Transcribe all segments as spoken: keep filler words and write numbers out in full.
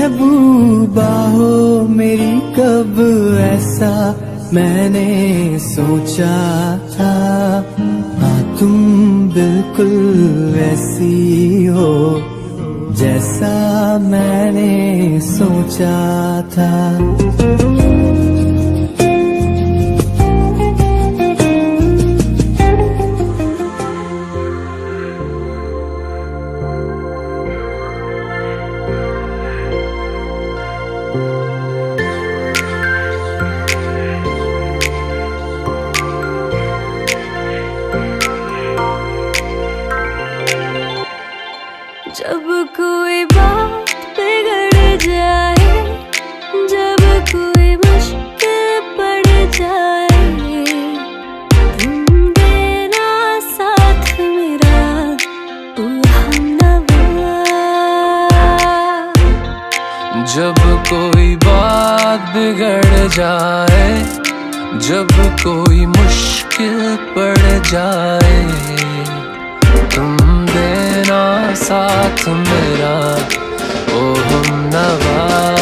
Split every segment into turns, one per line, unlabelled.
महबूबा हो मेरी, कब ऐसा मैंने सोचा था। हाँ तुम बिल्कुल वैसी हो जैसा मैंने सोचा था।
जब कोई बात बिगड़ जाए, जब कोई मुश्किल पड़ जाए, तुम देना साथ मेरा ओ हमनवा।
जब कोई बात बिगड़ जाए, जब कोई मुश्किल पड़ जाए, तुम देना साथ मेरा ओ हमनवा।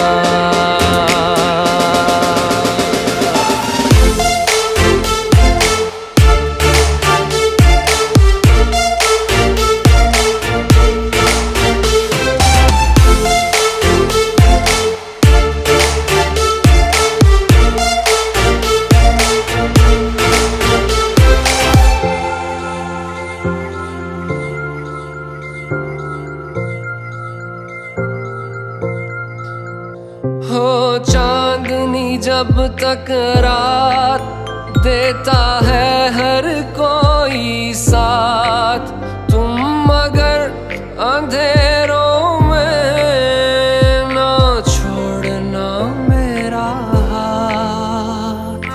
हो चांदनी जब तक रात देता है हर कोई साथ, तुम मगर अंधेरों में ना छोड़ना मेरा हाथ।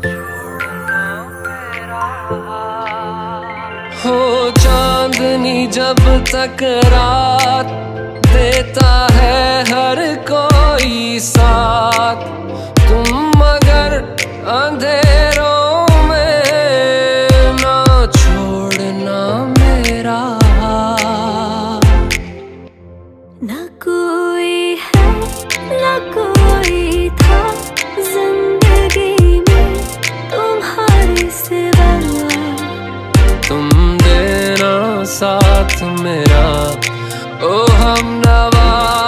हो चांदनी जब तक रात देता है हर कोई साथ, तुम मगर अंधेरों में ना छोड़ना मेरा हाथ।
ना कोई है ना कोई था जिंदगी में तुम्हारे सिवा,
तुम देना साथ मेरा ओ हमनवा।